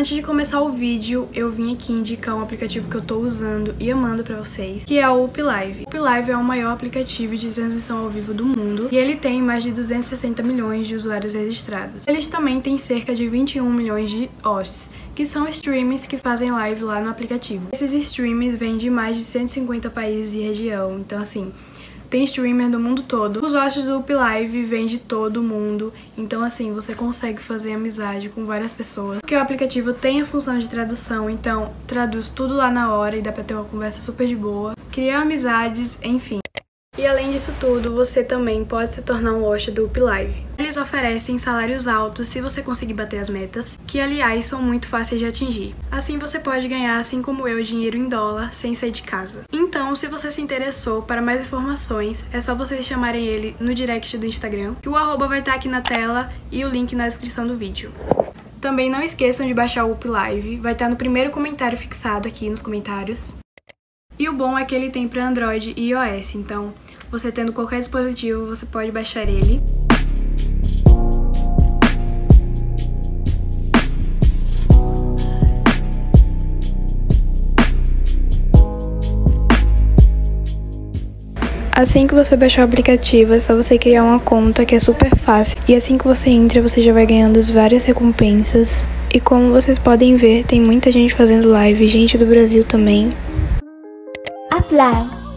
Antes de começar o vídeo, eu vim aqui indicar um aplicativo que eu tô usando e amando pra vocês, que é o UpLive. O UpLive é o maior aplicativo de transmissão ao vivo do mundo e ele tem mais de 260 milhões de usuários registrados. Eles também têm cerca de 21 milhões de hosts, que são streamers que fazem live lá no aplicativo. Esses streamers vêm de mais de 150 países e região, então assim, tem streamer do mundo todo. Os hosts do UpLive vêm de todo mundo, então assim, você consegue fazer amizade com várias pessoas. Porque o aplicativo tem a função de tradução, então traduz tudo lá na hora e dá pra ter uma conversa super de boa, criar amizades, enfim. E além disso tudo, você também pode se tornar um host do UpLive. Eles oferecem salários altos se você conseguir bater as metas, que aliás são muito fáceis de atingir. Assim você pode ganhar, assim como eu, dinheiro em dólar sem sair de casa. Então, se você se interessou, para mais informações, é só vocês chamarem ele no direct do Instagram, que o arroba vai estar aqui na tela e o link na descrição do vídeo. Também não esqueçam de baixar o UpLive, vai estar no primeiro comentário fixado aqui nos comentários. E o bom é que ele tem para Android e iOS, então você tendo qualquer dispositivo, você pode baixar ele. Assim que você baixar o aplicativo, é só você criar uma conta, que é super fácil. E assim que você entra, você já vai ganhando várias recompensas. E como vocês podem ver, tem muita gente fazendo live, gente do Brasil também. UpLive.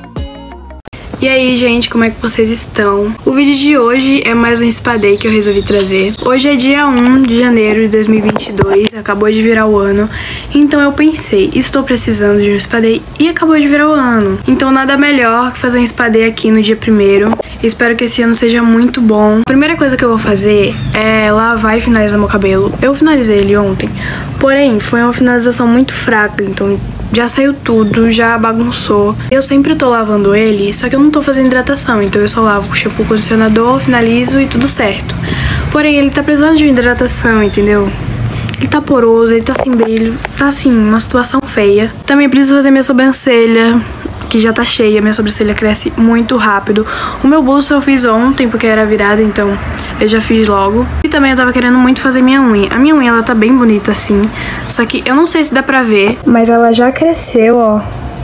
E aí, gente, como é que vocês estão? O vídeo de hoje é mais um Spa Day que eu resolvi trazer. Hoje é dia 1 de janeiro de 2022, acabou de virar o ano. Então eu pensei, estou precisando de um Spa Day e acabou de virar o ano. Então nada melhor que fazer um Spa Day aqui no dia 1º. Espero que esse ano seja muito bom. A primeira coisa que eu vou fazer é lavar e finalizar meu cabelo. Eu finalizei ele ontem, porém foi uma finalização muito fraca, então já saiu tudo, já bagunçou. Eu sempre tô lavando ele, só que eu não tô fazendo hidratação, então eu só lavo com shampoo, condicionador, finalizo e tudo certo. Porém, ele tá precisando de uma hidratação, entendeu? Ele tá poroso, ele tá sem brilho, tá assim, uma situação feia. Também preciso fazer minha sobrancelha, que já tá cheia, minha sobrancelha cresce muito rápido. O meu bolso eu fiz ontem, porque era virada, então eu já fiz logo. E também eu tava querendo muito fazer minha unha. A minha unha, ela tá bem bonita assim, só que eu não sei se dá pra ver, mas ela já cresceu, ó,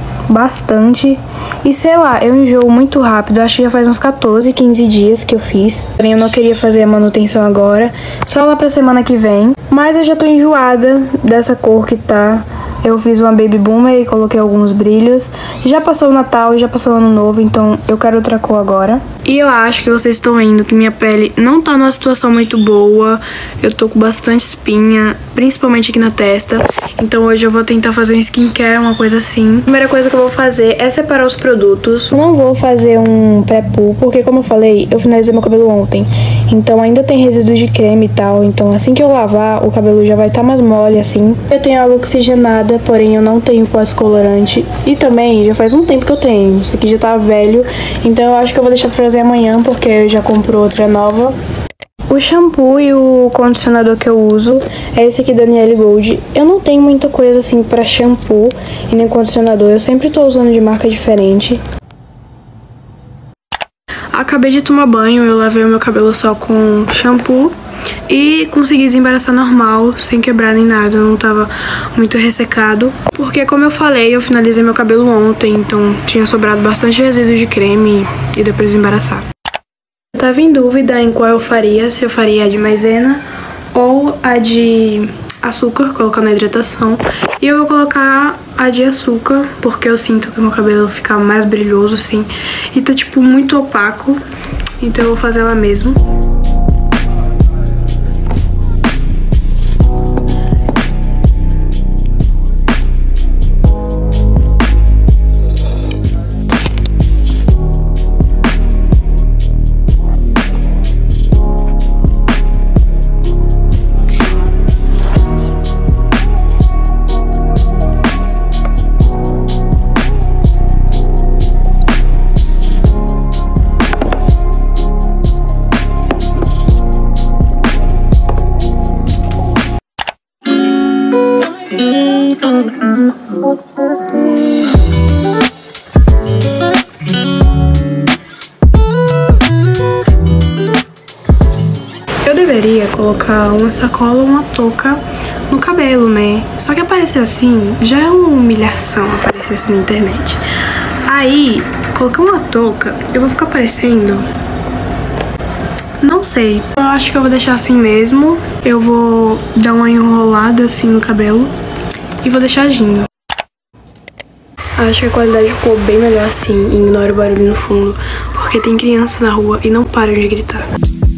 bastante. E sei lá, eu enjoo muito rápido. Acho que já faz uns 14, 15 dias que eu fiz. Porém, eu não queria fazer a manutenção agora, só lá pra semana que vem. Mas eu já tô enjoada dessa cor que tá. Eu fiz uma baby boomer e coloquei alguns brilhos. Já passou o Natal, já passou o Ano Novo, então eu quero outra cor agora. E eu acho que vocês estão vendo que minha pele não tá numa situação muito boa. Eu tô com bastante espinha, principalmente aqui na testa. Então hoje eu vou tentar fazer um skincare, uma coisa assim. A primeira coisa que eu vou fazer é separar os produtos. Eu não vou fazer um pré-poo, porque como eu falei, eu finalizei meu cabelo ontem. Então ainda tem resíduo de creme e tal. Então assim que eu lavar, o cabelo já vai estar mais mole assim. Eu tenho água oxigenada, porém eu não tenho pós-colorante. E também já faz um tempo que eu tenho. Isso aqui já tá velho. Então eu acho que eu vou deixar pra fazer amanhã, porque eu já comprei outra nova. O shampoo e o condicionador que eu uso é esse aqui da Niele Gold. Eu não tenho muita coisa assim pra shampoo e nem condicionador. Eu sempre tô usando de marca diferente. Acabei de tomar banho, eu lavei o meu cabelo só com shampoo e consegui desembaraçar normal, sem quebrar nem nada, não tava muito ressecado. Porque como eu falei, eu finalizei meu cabelo ontem, então tinha sobrado bastante resíduo de creme e deu pra desembaraçar. Eu tava em dúvida em qual eu faria, se eu faria a de maisena ou a de açúcar, colocar na hidratação. E eu vou colocar a de açúcar, porque eu sinto que o meu cabelo fica mais brilhoso assim. E tá tipo muito opaco, então eu vou fazer ela mesmo. Eu deveria colocar uma sacola ou uma touca no cabelo, né? Só que aparecer assim já é uma humilhação, aparecer assim na internet. Aí, coloquei uma touca, eu vou ficar parecendo... Não sei, eu acho que eu vou deixar assim mesmo. Eu vou dar uma enrolada assim no cabelo e vou deixar agindo. Acho que a qualidade ficou bem melhor assim, ignora o barulho no fundo, porque tem criança na rua e não param de gritar.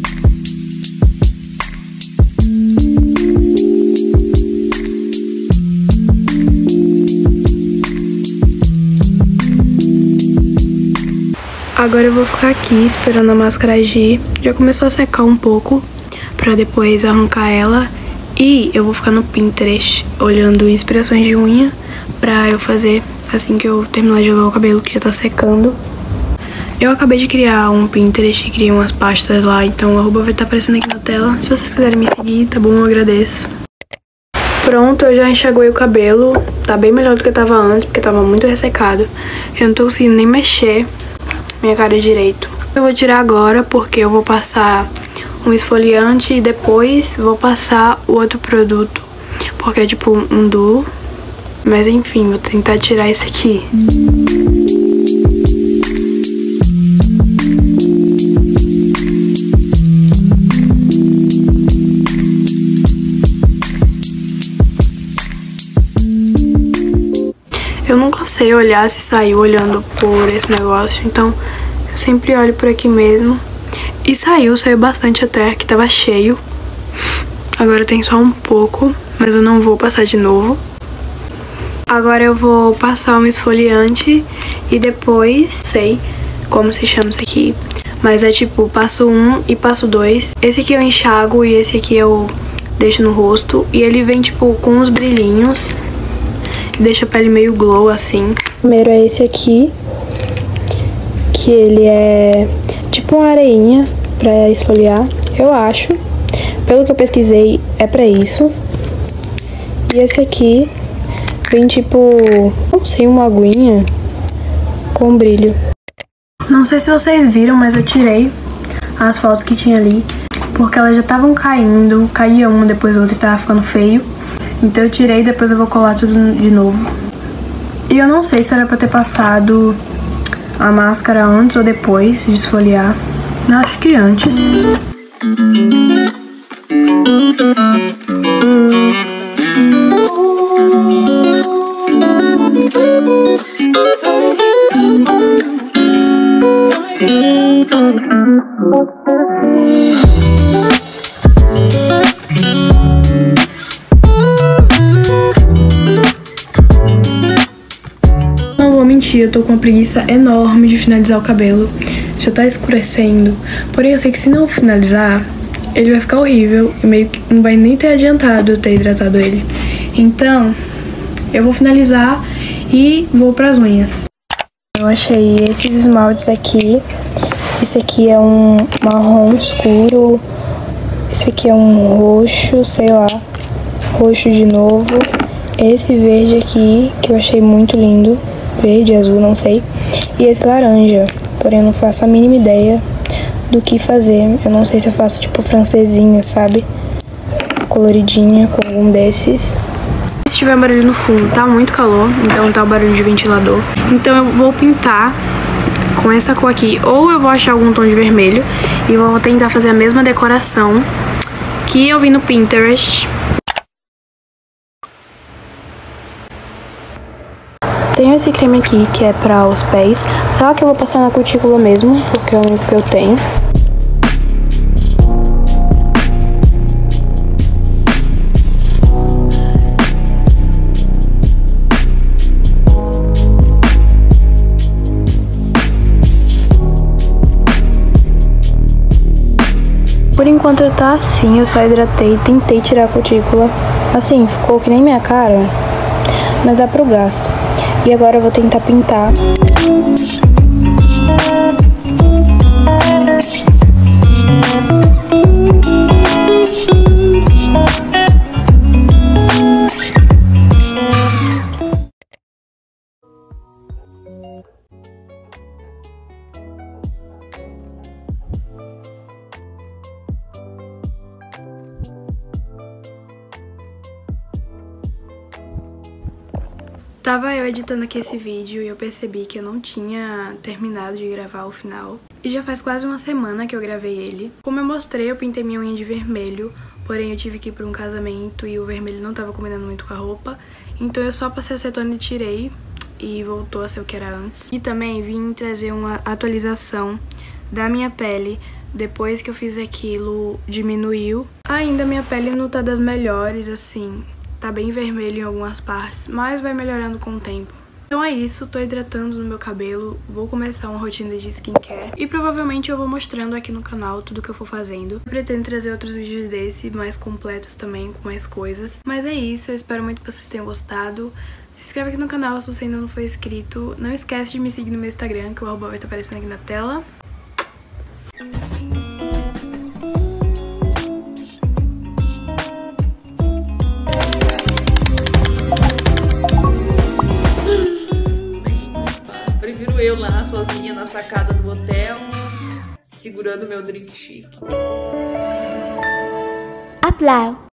Agora eu vou ficar aqui esperando a máscara agir. Já começou a secar um pouco, pra depois arrancar ela. E eu vou ficar no Pinterest, olhando inspirações de unha pra eu fazer assim que eu terminar de lavar o cabelo, que já tá secando. Eu acabei de criar um Pinterest e criei umas pastas lá, então o arroba vai estar aparecendo aqui na tela. Se vocês quiserem me seguir, tá bom? Eu agradeço. Pronto, eu já enxaguei o cabelo. Tá bem melhor do que tava antes, porque tava muito ressecado. Eu não tô conseguindo nem mexer minha cara direito. Eu vou tirar agora porque eu vou passar um esfoliante e depois vou passar o outro produto, porque é tipo um duo. Mas enfim, vou tentar tirar esse aqui. Eu nunca sei olhar se saiu olhando por esse negócio, então eu sempre olho por aqui mesmo. E saiu bastante até, que tava cheio. Agora tem só um pouco, mas eu não vou passar de novo. Agora eu vou passar um esfoliante e depois, sei como se chama isso aqui, mas é tipo passo 1 e passo 2. Esse aqui eu enxago e esse aqui eu deixo no rosto. E ele vem tipo com uns brilhinhos, deixa a pele meio glow assim. Primeiro é esse aqui, que ele é tipo uma areinha pra esfoliar, eu acho. Pelo que eu pesquisei, é pra isso. E esse aqui vem tipo, não sei, uma aguinha com brilho. Não sei se vocês viram, mas eu tirei as fotos que tinha ali, porque elas já estavam caindo, caía uma depois a outra e tava ficando feio. Então eu tirei, depois eu vou colar tudo de novo. E eu não sei se era pra ter passado a máscara antes ou depois de esfoliar. Eu acho que antes. Não vou mentir, eu tô com uma preguiça enorme de finalizar o cabelo. Já tá escurecendo. Porém, eu sei que se não finalizar, ele vai ficar horrível e meio que não vai nem ter adiantado eu ter hidratado ele. Então, eu vou finalizar e vou pras unhas. Eu achei esses esmaltes aqui. Esse aqui é um marrom escuro. Esse aqui é um roxo, sei lá. Roxo de novo. Esse verde aqui, que eu achei muito lindo. Verde, azul, não sei. E esse laranja. Porém, eu não faço a mínima ideia do que fazer. Eu não sei se eu faço tipo francesinha, sabe? Coloridinha com algum desses. Se tiver barulho no fundo, tá muito calor, então tá o barulho de ventilador. Então eu vou pintar com essa cor aqui, ou eu vou achar algum tom de vermelho e vou tentar fazer a mesma decoração que eu vi no Pinterest. Tenho esse creme aqui que é pra os pés, só que eu vou passar na cutícula mesmo, porque é o único que eu tenho. Por enquanto tá assim, eu só hidratei, tentei tirar a cutícula. Assim, ficou que nem minha cara, mas dá pro gasto. E agora eu vou tentar pintar. Tava eu editando aqui esse vídeo e eu percebi que eu não tinha terminado de gravar o final. E já faz quase uma semana que eu gravei ele. Como eu mostrei, eu pintei minha unha de vermelho, porém eu tive que ir pra um casamento e o vermelho não tava combinando muito com a roupa. Então eu só passei acetona e tirei e voltou a ser o que era antes. E também vim trazer uma atualização da minha pele. Depois que eu fiz aquilo, diminuiu. Ainda minha pele não tá das melhores, assim. Tá bem vermelho em algumas partes, mas vai melhorando com o tempo. Então é isso, tô hidratando no meu cabelo, vou começar uma rotina de skincare e provavelmente eu vou mostrando aqui no canal tudo que eu for fazendo. Eu pretendo trazer outros vídeos desse, mais completos também, com mais coisas. Mas é isso, eu espero muito que vocês tenham gostado. Se inscreve aqui no canal se você ainda não for inscrito. Não esquece de me seguir no meu Instagram, que o arroba vai estar aparecendo aqui na tela. Prefiro eu lá sozinha na sacada do hotel, segurando meu drink chique. Aplau.